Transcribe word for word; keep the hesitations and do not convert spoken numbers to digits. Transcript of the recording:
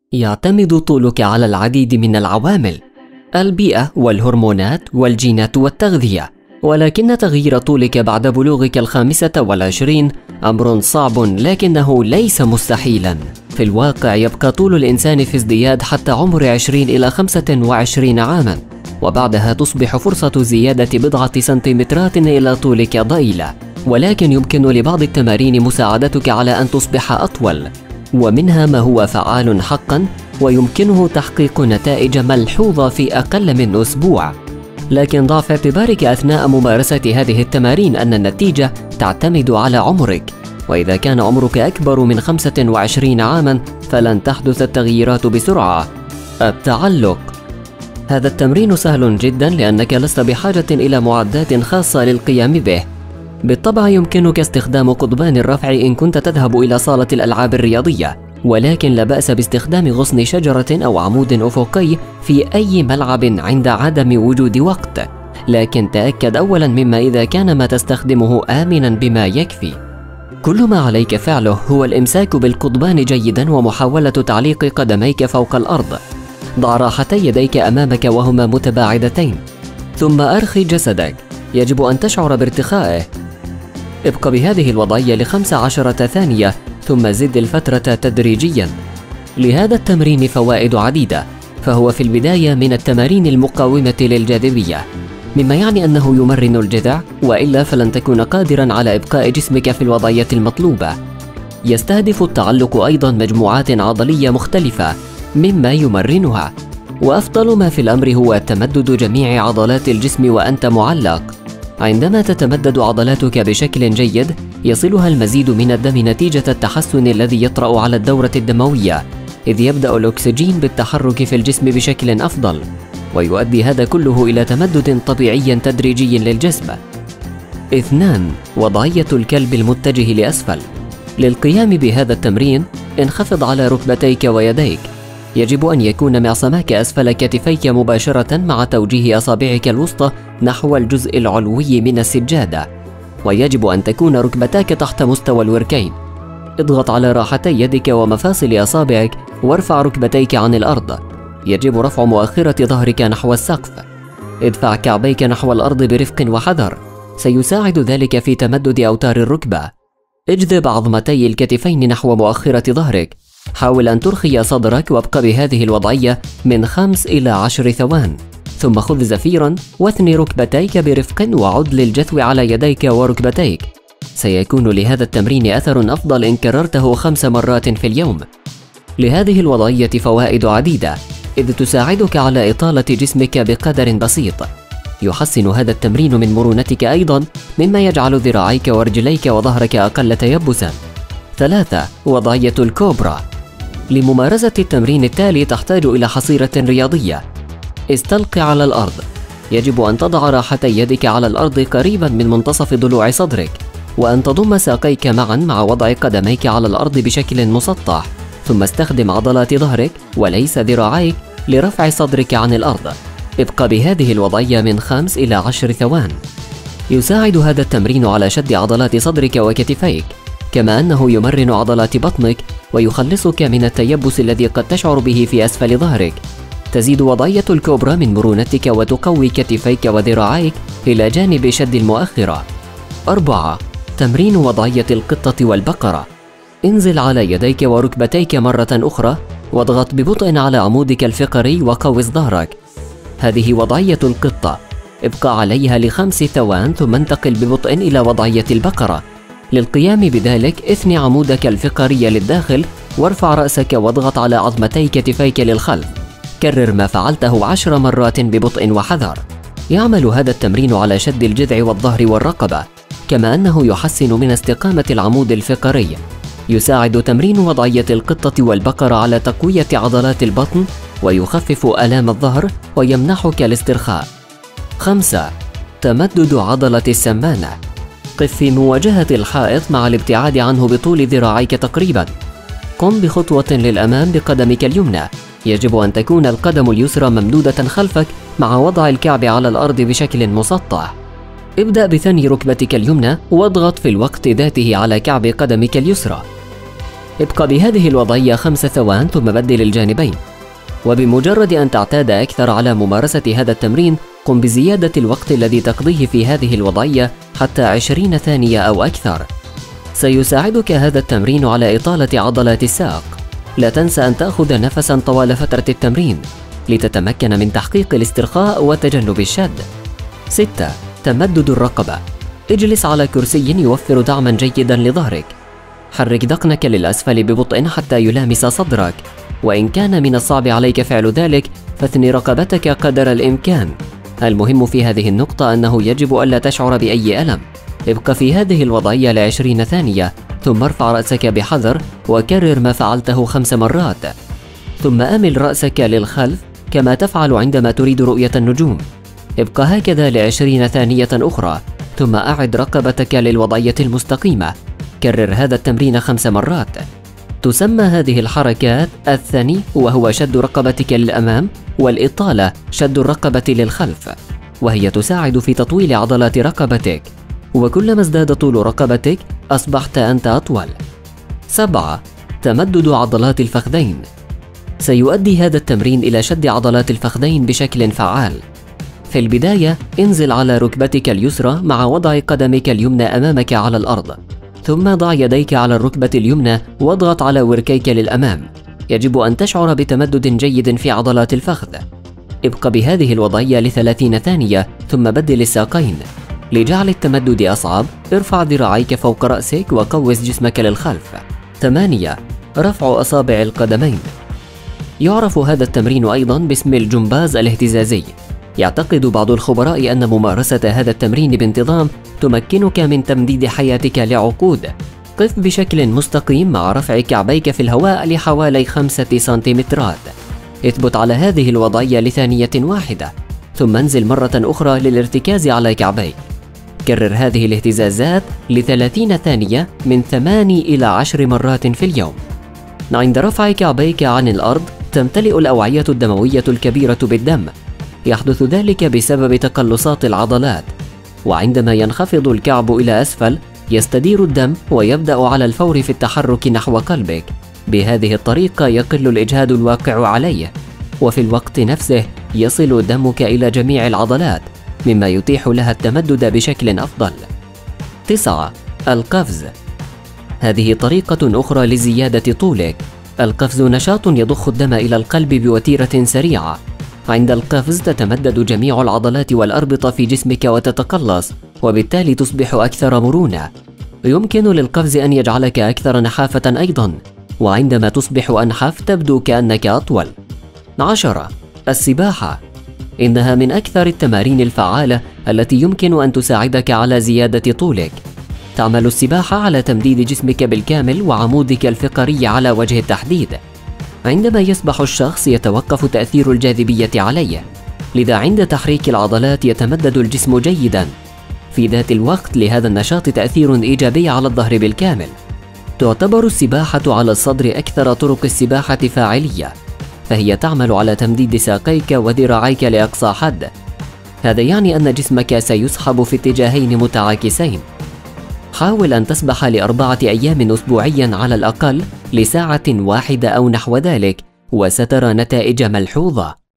يعتمد طولك على العديد من العوامل: البيئة والهرمونات والجينات والتغذية، ولكن تغيير طولك بعد بلوغك الخامسة والعشرين أمر صعب لكنه ليس مستحيلا. في الواقع يبقى طول الإنسان في ازدياد حتى عمر عشرين إلى خمسة وعشرين عاما، وبعدها تصبح فرصة زيادة بضعة سنتيمترات إلى طولك ضئيلة، ولكن يمكن لبعض التمارين مساعدتك على أن تصبح أطول، ومنها ما هو فعال حقا ويمكنه تحقيق نتائج ملحوظة في أقل من أسبوع. لكن ضع في اعتبارك أثناء ممارسة هذه التمارين أن النتيجة تعتمد على عمرك، وإذا كان عمرك أكبر من خمسة وعشرين عاما فلن تحدث التغييرات بسرعة. التعلق: هذا التمرين سهل جدا لأنك لست بحاجة إلى معدات خاصة للقيام به. بالطبع يمكنك استخدام قضبان الرفع إن كنت تذهب إلى صالة الألعاب الرياضية، ولكن لا بأس باستخدام غصن شجرة أو عمود أفقي في أي ملعب عند عدم وجود وقت، لكن تأكد أولا مما إذا كان ما تستخدمه آمنا بما يكفي. كل ما عليك فعله هو الإمساك بالقضبان جيدا ومحاولة تعليق قدميك فوق الأرض. ضع راحتي يديك أمامك وهما متباعدتين، ثم أرخي جسدك، يجب أن تشعر بارتخائه. ابق بهذه الوضعية لخمس عشرة ثانية ثم زد الفترة تدريجيا. لهذا التمرين فوائد عديدة، فهو في البداية من التمارين المقاومة للجاذبية، مما يعني أنه يمرن الجذع، وإلا فلن تكون قادرا على إبقاء جسمك في الوضعية المطلوبة. يستهدف التعلق أيضا مجموعات عضلية مختلفة مما يمرنها، وأفضل ما في الأمر هو تمدد جميع عضلات الجسم وأنت معلق. عندما تتمدد عضلاتك بشكل جيد يصلها المزيد من الدم نتيجة التحسن الذي يطرأ على الدورة الدموية، إذ يبدأ الأكسجين بالتحرك في الجسم بشكل أفضل، ويؤدي هذا كله إلى تمدد طبيعي تدريجي للجسم. اثنان. وضعية الكلب المتجه لأسفل. للقيام بهذا التمرين انخفض على ركبتيك ويديك. يجب أن يكون معصماك أسفل كتفيك مباشرة مع توجيه أصابعك الوسطى نحو الجزء العلوي من السجادة، ويجب أن تكون ركبتاك تحت مستوى الوركين. اضغط على راحتي يدك ومفاصل أصابعك وارفع ركبتيك عن الأرض. يجب رفع مؤخرة ظهرك نحو السقف. ادفع كعبيك نحو الأرض برفق وحذر، سيساعد ذلك في تمدد أوتار الركبة. اجذب عظمتي الكتفين نحو مؤخرة ظهرك. حاول أن ترخي صدرك وابق بهذه الوضعية من خمس إلى عشر ثوان، ثم خذ زفيرا واثني ركبتيك برفق وعد للجثو على يديك وركبتيك. سيكون لهذا التمرين أثر أفضل إن كررته خمس مرات في اليوم. لهذه الوضعية فوائد عديدة، إذ تساعدك على إطالة جسمك بقدر بسيط. يحسن هذا التمرين من مرونتك أيضا، مما يجعل ذراعيك ورجليك وظهرك أقل تيبسا. ثلاثة. وضعية الكوبرا. لممارسة التمرين التالي تحتاج إلى حصيرة رياضية. استلق على الأرض. يجب أن تضع راحتي يدك على الأرض قريبا من منتصف ضلوع صدرك، وأن تضم ساقيك معا مع وضع قدميك على الأرض بشكل مسطح، ثم استخدم عضلات ظهرك وليس ذراعيك لرفع صدرك عن الأرض. ابق بهذه الوضعية من خمس إلى عشر ثوان. يساعد هذا التمرين على شد عضلات صدرك وكتفيك، كما أنه يمرن عضلات بطنك ويخلصك من التيبس الذي قد تشعر به في أسفل ظهرك. تزيد وضعية الكوبرا من مرونتك وتقوي كتفيك وذراعيك إلى جانب شد المؤخرة. أربعة. تمرين وضعية القطة والبقرة. انزل على يديك وركبتيك مرة أخرى واضغط ببطء على عمودك الفقري وقوس ظهرك. هذه وضعية القطة. ابقى عليها لخمس ثوان ثم انتقل ببطء إلى وضعية البقرة. للقيام بذلك اثني عمودك الفقري للداخل وارفع رأسك واضغط على عظمتي كتفيك للخلف. كرر ما فعلته عشر مرات ببطء وحذر. يعمل هذا التمرين على شد الجذع والظهر والرقبة، كما أنه يحسن من استقامة العمود الفقري. يساعد تمرين وضعية القطة والبقرة على تقوية عضلات البطن ويخفف آلام الظهر ويمنحك الاسترخاء. خمسة. تمدد عضلة السمانة. قف في مواجهة الحائط مع الابتعاد عنه بطول ذراعيك تقريبا. قم بخطوة للأمام بقدمك اليمنى. يجب أن تكون القدم اليسرى ممدودة خلفك مع وضع الكعب على الأرض بشكل مسطح. ابدأ بثني ركبتك اليمنى واضغط في الوقت ذاته على كعب قدمك اليسرى. ابقى بهذه الوضعية خمس ثوان ثم بدل الجانبين. وبمجرد أن تعتاد أكثر على ممارسة هذا التمرين، قم بزيادة الوقت الذي تقضيه في هذه الوضعية حتى عشرين ثانية أو أكثر. سيساعدك هذا التمرين على إطالة عضلات الساق. لا تنسى أن تأخذ نفسا طوال فترة التمرين لتتمكن من تحقيق الاسترخاء وتجنب الشد. ستة. تمدد الرقبة. اجلس على كرسي يوفر دعما جيدا لظهرك. حرك ذقنك للأسفل ببطء حتى يلامس صدرك، وإن كان من الصعب عليك فعل ذلك فاثني رقبتك قدر الإمكان. المهم في هذه النقطة أنه يجب ألا تشعر بأي ألم. ابقى في هذه الوضعية لعشرين ثانية ثم ارفع رأسك بحذر وكرر ما فعلته خمس مرات، ثم أمل رأسك للخلف كما تفعل عندما تريد رؤية النجوم. ابقى هكذا لعشرين ثانية أخرى ثم أعد رقبتك للوضعية المستقيمة. كرر هذا التمرين خمس مرات. تسمى هذه الحركات الثني وهو شد رقبتك للأمام، والإطالة شد الرقبة للخلف، وهي تساعد في تطويل عضلات رقبتك، وكلما ازداد طول رقبتك أصبحت أنت أطول. سبعة. تمدد عضلات الفخذين. سيؤدي هذا التمرين إلى شد عضلات الفخذين بشكل فعال. في البداية انزل على ركبتك اليسرى مع وضع قدمك اليمنى أمامك على الأرض، ثم ضع يديك على الركبة اليمنى واضغط على وركيك للأمام. يجب أن تشعر بتمدد جيد في عضلات الفخذ. ابقى بهذه الوضعية لثلاثين ثانية ثم بدل الساقين. لجعل التمدد أصعب، ارفع ذراعيك فوق رأسك وقوس جسمك للخلف. ثمانية. رفع أصابع القدمين. يعرف هذا التمرين أيضا باسم الجمباز الاهتزازي. يعتقد بعض الخبراء أن ممارسة هذا التمرين بانتظام تمكنك من تمديد حياتك لعقود. قف بشكل مستقيم مع رفع كعبيك في الهواء لحوالي خمسة سنتيمترات. اثبت على هذه الوضعية لثانية واحدة ثم انزل مرة أخرى للارتكاز على كعبيك. كرر هذه الاهتزازات لثلاثين ثانية من ثمان إلى عشر مرات في اليوم. عند رفع كعبيك عن الأرض تمتلئ الأوعية الدموية الكبيرة بالدم. يحدث ذلك بسبب تقلصات العضلات، وعندما ينخفض الكعب إلى أسفل يستدير الدم ويبدأ على الفور في التحرك نحو قلبك. بهذه الطريقة يقل الإجهاد الواقع عليه، وفي الوقت نفسه يصل دمك إلى جميع العضلات مما يتيح لها التمدد بشكل أفضل. تسعة. القفز. هذه طريقة أخرى لزيادة طولك. القفز نشاط يضخ الدم إلى القلب بوتيرة سريعة. عند القفز تتمدد جميع العضلات والأربطة في جسمك وتتقلص، وبالتالي تصبح أكثر مرونة. يمكن للقفز أن يجعلك أكثر نحافة أيضا، وعندما تصبح أنحف تبدو كأنك أطول. عشرة. السباحة. إنها من أكثر التمارين الفعالة التي يمكن أن تساعدك على زيادة طولك. تعمل السباحة على تمديد جسمك بالكامل وعمودك الفقري على وجه التحديد. عندما يسبح الشخص يتوقف تأثير الجاذبية عليه، لذا عند تحريك العضلات يتمدد الجسم جيدا. في ذات الوقت لهذا النشاط تأثير إيجابي على الظهر بالكامل. تعتبر السباحة على الصدر أكثر طرق السباحة فاعلية، فهي تعمل على تمديد ساقيك وذراعيك لأقصى حد. هذا يعني أن جسمك سيسحب في اتجاهين متعاكسين. حاول أن تسبح لأربعة أيام أسبوعيا على الأقل لساعة واحدة أو نحو ذلك، وسترى نتائج ملحوظة.